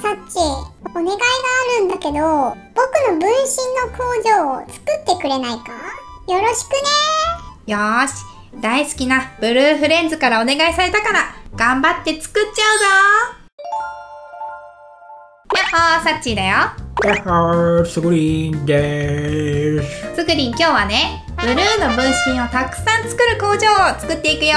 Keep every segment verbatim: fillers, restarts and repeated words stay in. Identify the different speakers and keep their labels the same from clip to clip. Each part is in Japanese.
Speaker 1: サッチ、お願いがあるんだけど、僕の分身の工場を作ってくれないか？よろしくね。
Speaker 2: よーし、大好きなブルーフレンズからお願いされたから頑張って作っちゃうぞ。やっほー、サッチーだよ。
Speaker 3: やっほー、スグリーンでーす。
Speaker 2: スグリーン、今日はね、ブルーの分身をたくさん作る工場を作っていくよ。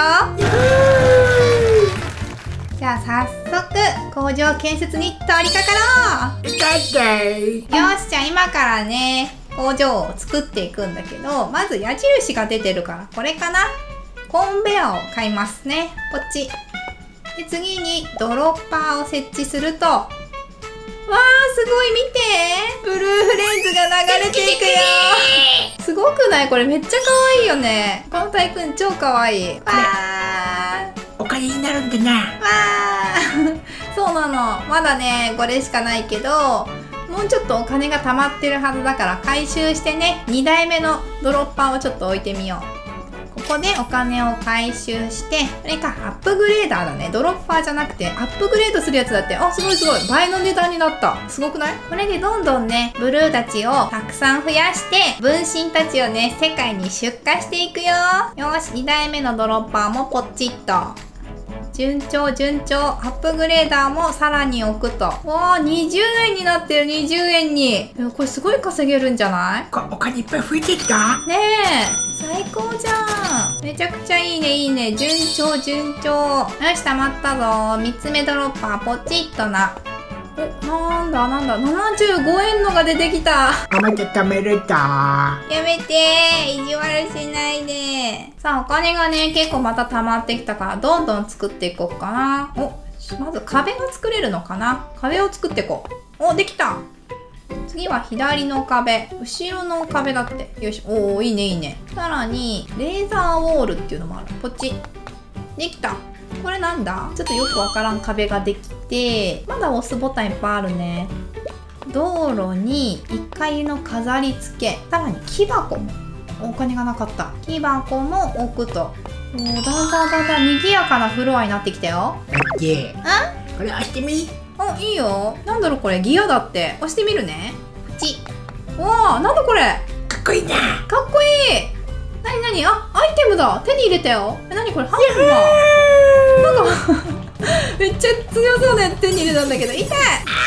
Speaker 2: じゃあ早速工場建設に取り掛かろう。
Speaker 3: いたってー。
Speaker 2: よし、じゃあ今からね工場を作っていくんだけど、まず矢印が出てるからこれかな。コンベヤーを買いますね。こっちで、次にドロッパーを設置すると、わー、すごい、見て、ブルーフレンズが流れていくよ。すごくない？これめっちゃ可愛いよね。このタイくん超可愛い。わー、
Speaker 3: お金になるんだな。
Speaker 2: わーそうなの。まだねこれしかないけど、もうちょっとお金が貯まってるはずだから回収してね、にだいめのドロッパーをちょっと置いてみよう。ここでお金を回収して、これか、アップグレーダーだね。ドロッパーじゃなくてアップグレードするやつだって。あ、すごいすごい、倍の値段になった。すごくない？これでどんどんねブルーたちをたくさん増やして、分身たちをね世界に出荷していくよ。よし、にだいめのドロッパーもポチッと。順調順調。アップグレーダーもさらに置くと。わー、にじゅうえんになってる。にじゅうえんに。これすごい稼げるんじゃない？
Speaker 3: お金いっぱい増えてきた
Speaker 2: ねえ、最高じゃん。めちゃくちゃいいねいいね。順調順調。よし、たまったぞ。みっつめドロッパーポチッとな。お、なんだなんだ、ななじゅうごえんのが出てきた。
Speaker 3: あ、また貯めれた。
Speaker 2: やめてー、意地悪しないで。さあ、お金がね結構また貯まってきたから、どんどん作っていこうかな。お、まず壁が作れるのかな。壁を作っていこう。お、できた。次は左の壁、後ろの壁だって。よし、おお、いいねいいね。さらにレーザーウォールっていうのもある。こっちできた。これなんだ？ちょっとよくわからん壁ができて、まだ押すボタンいっぱいあるね。道路にいっかいの飾り付け、さらに木箱も。お金がなかった。木箱も置くと。おー、だんだんだんだん賑やかなフロアになってきたよ。
Speaker 3: オッケー。
Speaker 2: あ？
Speaker 3: これ押してみ。
Speaker 2: あ、いいよ。なんだろうこれ、ギアだって。押してみるね。こっち。わあ、なんだこれ。
Speaker 3: かっこいいな。
Speaker 2: かっこいい。なになに？あ、アイテムだ。手に入れたよ。え、なにこれ、ハンマー。なんかめっちゃ強そうなやつ手に入れたんだけど、痛い。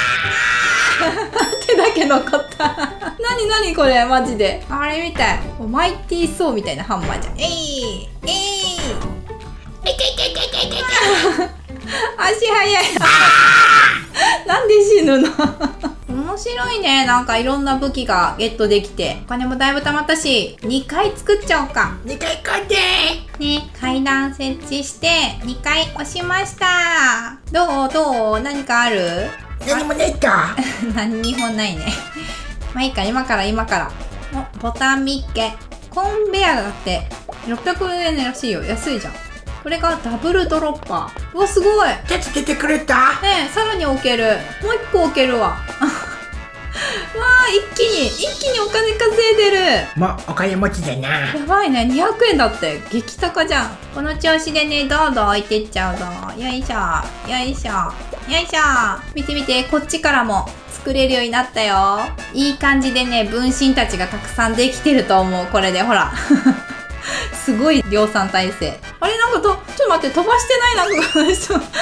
Speaker 2: 手だけ残った。なになにこれ、マジで。あれみたい。マイティーソーみたいなハンマーじゃん。えいえい。足速い。なんで死ぬの？面白いね。なんかいろんな武器がゲットできて、お金もだいぶ貯まったし、にかい作っちゃおうか。
Speaker 3: にかいこんで
Speaker 2: ね、階段設置してにかい押しました。どうどう？何かある？
Speaker 3: 何もないか。
Speaker 2: 何にもないね。まあいいか、今から今から。お、ボタンみっけ。コンベヤーだってろっぴゃくえんらしいよ。安いじゃん。これがダブルドロッパー。うわ、すごい。
Speaker 3: 手つけてくれた。
Speaker 2: ねえ、さらに置ける。もう一個置けるわ。わあ、一気に一気にお金稼いでる。
Speaker 3: もうお金持ちだな。
Speaker 2: やばいね、にひゃくえんだって。激高じゃん。この調子でね、どんどん置いてっちゃうぞ。よいしょよいしょよいしょ。見て見て、こっちからも作れるようになったよ。いい感じでね、分身たちがたくさんできてると思う。これでほら。すごい量産体制。あれ、なんかと、ちょっと待って、飛ばしてない。なんかこの人。やめて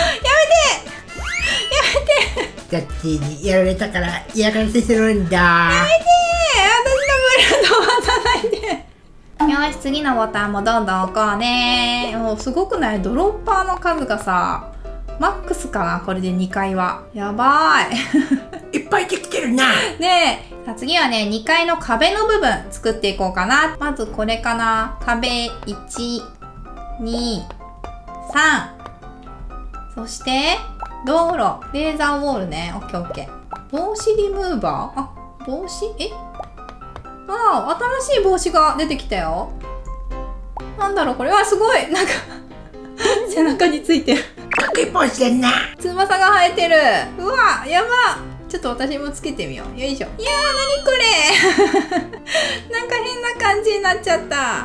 Speaker 2: やめて。
Speaker 3: だってにやられたから嫌がらせするんだ。
Speaker 2: やめてー、私のブルー飛ばさないで。よし、次のボタンもどんどん置こうね。もうすごくない？ドロッパーの数がさ、マックスかな、これでにかいは。やばーい。
Speaker 3: いっぱいできてるな。
Speaker 2: ねえ、さあ次はね、にかいの壁の部分作っていこうかな。まずこれかな。壁いち、に、さん。そして、道路。レーザーウォールね。オッケーオッケー。帽子リムーバー？あ、帽子？え？わあ、新しい帽子が出てきたよ。なんだろうこれ。はすごい。なんか、背中についてる。
Speaker 3: かっこいい帽子だな。
Speaker 2: 翼が生えてる。うわ、やば。ちょっと私もつけてみよう。よいしょ。いやー、なにこれ。なんか変な感じになっちゃった。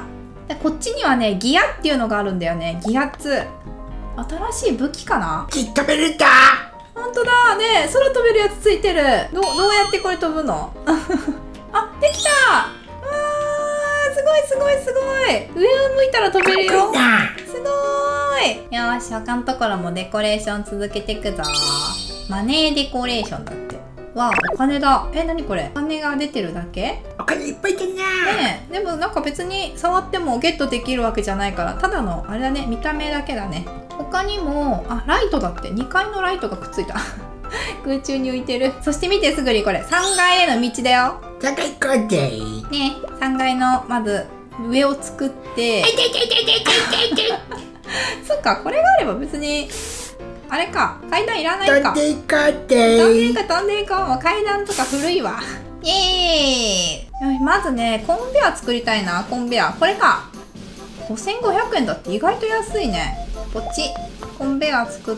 Speaker 2: でこっちにはね、ギアっていうのがあるんだよね。ギアに。新しい武器かな？
Speaker 3: きっとめるんだ。
Speaker 2: ほんとだね。空飛べべるやつついてる。どどうやってこれ飛ぶの？あ、できた。すごいすごいすごい。上を向いたら飛べるよ。すごーい。よーし、他のところもデコレーション続けていくぞ。マネーデコレーションだって。わあ、お金だ。え、なにこれ？お金が出てるだけ？
Speaker 3: お金いっぱいだな。
Speaker 2: ねえ、でもなんか別に触ってもゲットできるわけじゃないから、ただのあれだね、見た目だけだね。他にも、あ、ライトだって。にかいのライトがくっついた。空中に浮いてる。そして見て、すぐにこれさんがいへの道だよ。
Speaker 3: さんがい行こうぜ。
Speaker 2: ねえ、さんがいのまず上を作ってそっか、これがあれば別にあれか、階段いらないか。
Speaker 3: 飛んでいこう
Speaker 2: 飛んで
Speaker 3: ぜ。
Speaker 2: いこう飛んでいこう。もう階段とか古いわ。イエーイ。まずね、コンベア作りたいな。コンベアこれか。ごせんごひゃくえんだって意外と安いね。こっちコンベア作って、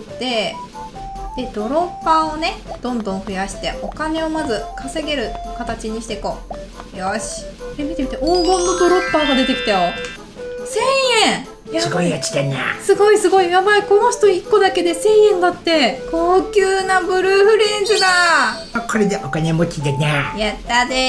Speaker 2: でドロッパーをねどんどん増やしてお金をまず稼げる形にしていこう。よし。え、見て見て、黄金のドロッパーが出てきたよ。せんえん。
Speaker 3: すごいやつだな。
Speaker 2: すごいすごい。やばい、この人いっこだけでせんえんだって。高級なブルーフレンズだ。
Speaker 3: これでお金持ちだな。
Speaker 2: やったで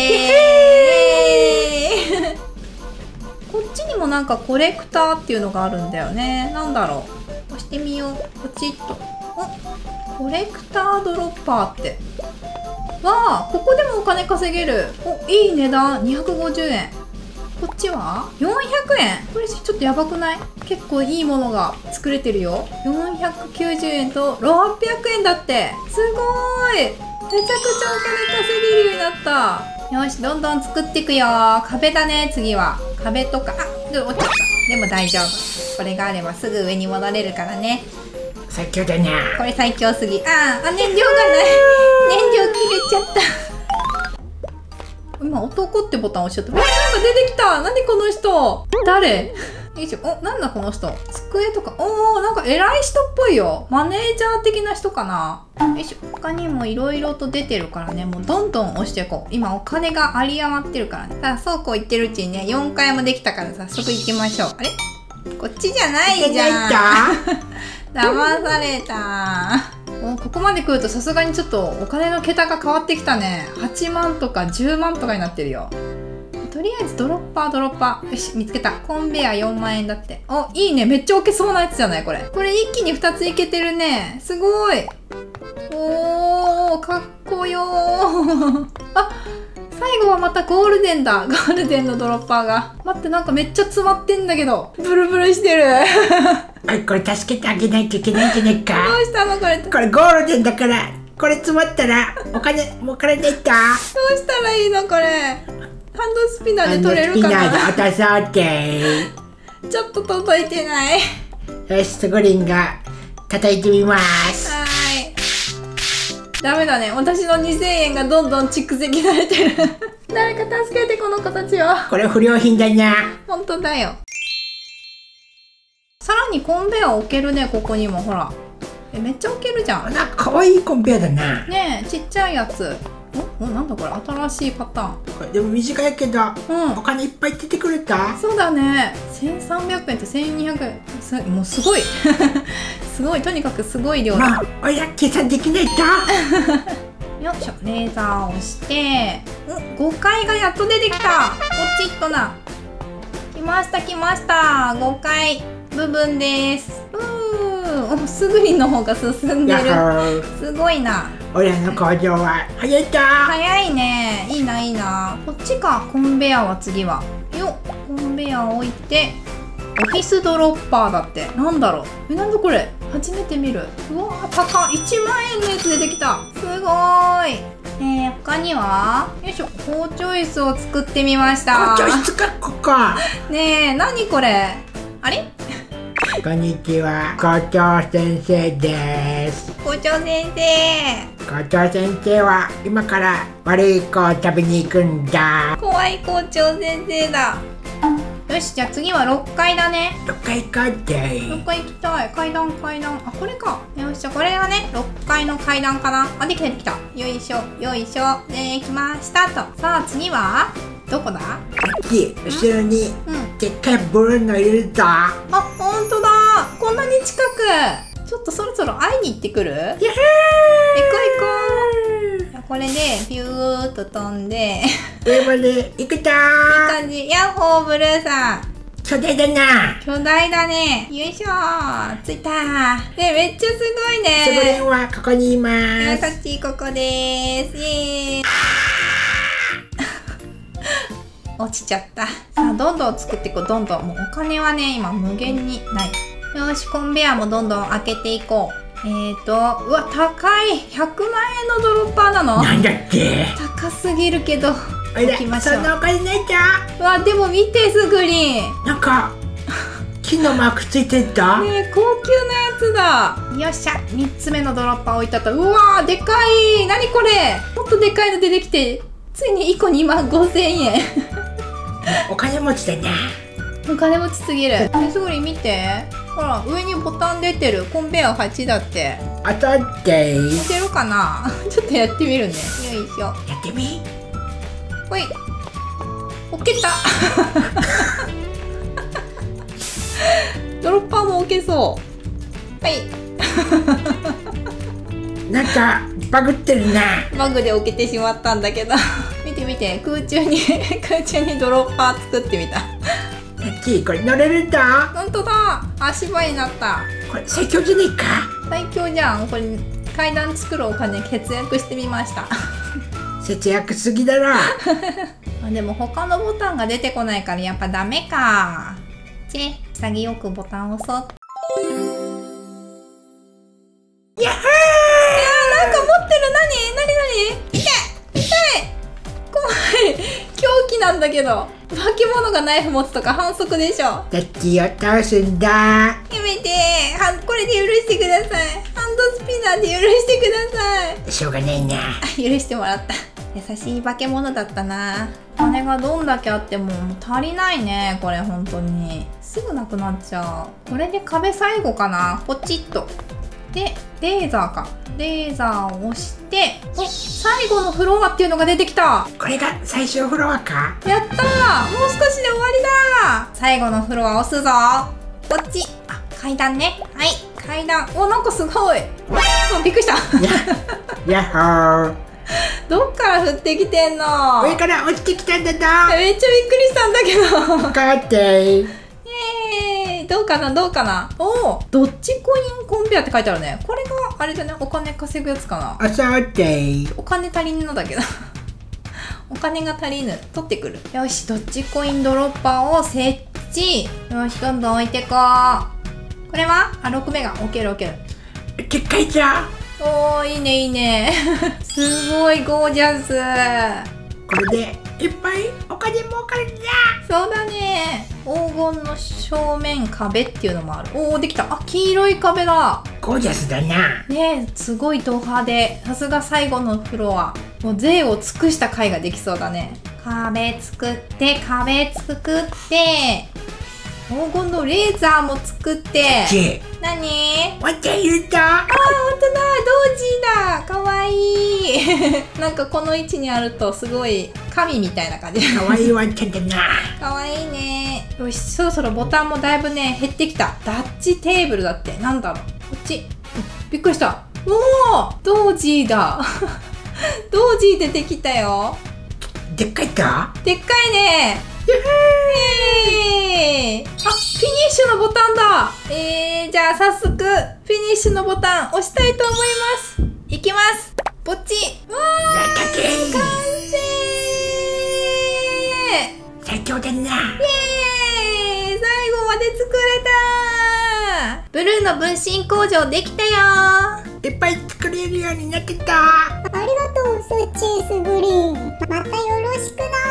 Speaker 2: ー。こっちにもなんかコレクターっていうのがあるんだよね。なんだろう、押してみよう。ポチッと。お、コレクタードロッパーってわあ、ここでもお金稼げる。お、いい値段。にひゃくごじゅうえん。こっちはよんひゃくえん。これちょっとやばくない？結構いいものが作れてるよ。よんひゃくきゅうじゅうえんとろっぴゃくえんだって。すごーい。めちゃくちゃお金稼げるようになった。よし、どんどん作っていくよ。壁だね、次は。壁とか、あ、ちょっと落ちちゃった。でも大丈夫。これがあればすぐ上に戻れるからね。
Speaker 3: 最強だな。
Speaker 2: これ最強すぎ。あーあ、燃料がない。燃料切れちゃった。今男ってボタン押しちゃった。え、なんか出てきた。何この人。誰？よいしょ。お、なんだこの人。机とか。おー、なんか偉い人っぽいよ。マネージャー的な人かな。よいしょ。他にもいろいろと出てるからね。もうどんどん押していこう。今お金が有り余ってるからね。ただそうこう言ってるうちにね、よんかいもできたから早速行きましょう。あれ？こっちじゃないじゃん。騙された。お、ここまで来るとさすがにちょっとお金の桁が変わってきたね。はちまんとかじゅうまんとかになってるよ。とりあえずドロッパードロッパー。よし、見つけた。コンベアよんまんえんだって。お、いいね。めっちゃ置けそうなやつじゃないこれ。これ一気にふたついけてるね。すごい。おー、かっこよー。あ、最後はまたゴールデンだ。ゴールデンのドロッパーが。待って、なんかめっちゃ詰まってんだけど。ブルブルしてる。
Speaker 3: おい、これ助けてあげないといけないんじゃないか。
Speaker 2: どうしたのこれ。
Speaker 3: これゴールデンだから、これ詰まったらお金儲からないと。
Speaker 2: どうしたらいいのこれ。ハンドスピナーで取れるかな。
Speaker 3: ハンドスピナーで落とそうぜ。
Speaker 2: ちょっと届いてない。
Speaker 3: よし、スゴリンが叩いてみます。
Speaker 2: はーい。ダメだね。私のにせんえんがどんどん蓄積されてる。誰か助けて、この子たちは。
Speaker 3: これ不良品だな。
Speaker 2: 本当だよ。さらにコンベア置けるね、ここにも。ほら。え、めっちゃ置けるじゃん。
Speaker 3: なんかかわいいコンペアだな。
Speaker 2: ねえ、ちっちゃいやつ。お、お、なんだこれ、新しいパターン。
Speaker 3: これでも短いけど、
Speaker 2: うん
Speaker 3: お金いっぱい出てくれた。
Speaker 2: そうだね。せんさんびゃくえんとせんにひゃくえん。すもうすごい。すごい、とにかくすごい量だ。
Speaker 3: まあ、おいら計算できないと。
Speaker 2: よいしょ、レーザーを押して、ん、ごかいがやっと出てきた。ポチッとな。来ました来ました。ごかい部分です。うーん、すぐりの方が進んでる。すごいな。
Speaker 3: おいらの工場は早いと。
Speaker 2: 早いね。いいないいな。こっちか、コンベアは次は。よっ、コンベアを置いて、オフィスドロッパーだって。なんだろう。え、なんだこれ。初めて見る。うわー、高い。いちまんえんのやつ出てきた。すごーい。えー、他には、よいしょ、包丁椅子を作ってみました。
Speaker 3: 校長室か、ここ。
Speaker 2: ねえ、なにこれ。あれ
Speaker 3: こんにちは、校長先生です。
Speaker 2: 校長先生。
Speaker 3: 校長先生は今から悪い子を食べに行くんだ。
Speaker 2: 怖い校長先生だ。よし、じゃあ次はろっかいだね。
Speaker 3: ろっかい行こうぜ。
Speaker 2: ろっかい行きたい。階段階段。あ、これか。よし、じゃあこれがね、ろっかいの階段かな。あ、できたできた。よいしょ、よいしょ。できましたと。さあ次はどこだ？
Speaker 3: こっち、後ろに
Speaker 2: うん。
Speaker 3: でっかいブルーのいるぞ。
Speaker 2: あ、ほんとだ。こんなに近く。ちょっとそろそろ会いに行ってくる？
Speaker 3: やっ
Speaker 2: 行こう行ここれでビューっと飛んで
Speaker 3: 上まで行くぞ
Speaker 2: いい
Speaker 3: ー。
Speaker 2: 感じ。ヤッホーブルーさん、
Speaker 3: 巨大だな。
Speaker 2: 巨大だね。よいしょー、ついたー。ね、めっちゃすごい
Speaker 3: スゴリ
Speaker 2: ね。
Speaker 3: ンはここにいま
Speaker 2: や
Speaker 3: す。
Speaker 2: さちここでーす。イエーイ落ちちゃった。さあ、どんどん作っていこう。どんどん。もうお金はね、今無限にない。よし、コンベアもどんどん開けていこう。えーと、うわ、高い。ひゃくまんえんのドロッパーなの？
Speaker 3: なんだって。
Speaker 2: 高すぎるけど、
Speaker 3: あ
Speaker 2: 置
Speaker 3: ら、
Speaker 2: きましょう。
Speaker 3: そんなお金ないじゃ
Speaker 2: うわ、でも見て、スグリーン。
Speaker 3: ん。なんか木のマークついてた。
Speaker 2: ねえ、高級なやつだ。よっしゃ、みっつめのドロッパー置いてあった。うわー、でかい。なにこれ。もっとでかいの出てきて、ついにいっこにまんごせんえん。
Speaker 3: お金持ちだな。
Speaker 2: お金持ちすぎる。え、すぐに見て。ほら、上にボタン出てる。コンベヤーはちだって。
Speaker 3: あとで
Speaker 2: 押せるかなちょっとやってみるね。よいしょ。
Speaker 3: やってみ。
Speaker 2: ほい。置けた。ドロッパーも置けそう。はい。
Speaker 3: なんかバグってるな。
Speaker 2: バグで置けてしまったんだけど。見て見て、空中に空中にドロッパー作ってみた。
Speaker 3: さっきこれ乗れるんだ。
Speaker 2: ほんとだ、足場になった。
Speaker 3: これ最強じゃねえか。
Speaker 2: 最強じゃん。これ階段作るお金節約してみました。
Speaker 3: 節約すぎだろ。
Speaker 2: あ、でも他のボタンが出てこないからやっぱダメか。チェ、潔くボタンを押そう。
Speaker 3: やっほ
Speaker 2: なんか持ってる。なになになに。痛い痛い。怖い。狂気なんだけど。化け物がナイフ持つとか反則でしょ。
Speaker 3: ー。ダッキーを倒すんだ。
Speaker 2: やめて。はんこれで許してください。ハンドスピナーで許してください。
Speaker 3: しょうがないな。
Speaker 2: 許してもらった。優しい化け物だったな。金がどんだけあってももう足りないね。これ本当にすぐなくなっちゃう。これで壁最後かな。ポチッと。でレーザーか。レーザーを押して、お、最後のフロアっていうのが出てきた。
Speaker 3: これが最終フロアか。
Speaker 2: やったー。もう少しで終わりだ。最後のフロア押すぞ。こっち。あ、階段ね。はい、階段。お、なんかすごい。あ、びっくりした。
Speaker 3: やっほー。
Speaker 2: どっから降ってきてんの。
Speaker 3: 上から落ちてきたんだぞ。
Speaker 2: めっちゃびっくりしたんだけど。
Speaker 3: かって
Speaker 2: イエーイ。どうかなどうかな。おお、どっちコインコンベアって書いてあるね。これがあれだね、お金稼ぐやつかな。
Speaker 3: あさって
Speaker 2: お金足りんのだけど。お金が足りぬ。取ってくる。よし、どっちコインドロッパーを設置。よし、どんどん置いてこう。これはあ、ろくめが置ける置ける。
Speaker 3: でっかいじゃん。
Speaker 2: おー、いいねいいね。すごいゴージャス。
Speaker 3: これでいっぱいお金儲かるんだ。
Speaker 2: そうだね。黄金の正面壁っていうのもある。おー、できた。あ、黄色い壁だ。
Speaker 3: ゴージャスだな。
Speaker 2: ねえ、すごいド派手。さすが最後のフロア。もう税を尽くした回ができそうだね。壁作って壁作って黄金のレーザーも作って。
Speaker 3: ち
Speaker 2: なに？
Speaker 3: ワンちゃんいるぞ。
Speaker 2: あー、ほんとだ。ドージーだ。かわいい。なんかこの位置にあるとすごい神みたいな感じ。
Speaker 3: かわいいワンちゃんだな。
Speaker 2: かわいいね。よし、そろそろボタンもだいぶね減ってきた。ダッチテーブルだって。なんだろう。こっち。びっくりした。おお、ドージーだ。ドージー出てきたよ。
Speaker 3: でっかいか。
Speaker 2: でっかいね。イエーイ。あ、フィニッシュのボタンだ。えー、じゃあ早速フィニッシュのボタン押したいと思います。いきます。ポチ。わー、完成。
Speaker 3: 最強だな。
Speaker 2: イエーイ。最後まで作れた。ブルーの分身工場できたよ。
Speaker 3: いっぱい作れるようになってた。
Speaker 1: ありがとう、スッチースグリーン。またよろしくな。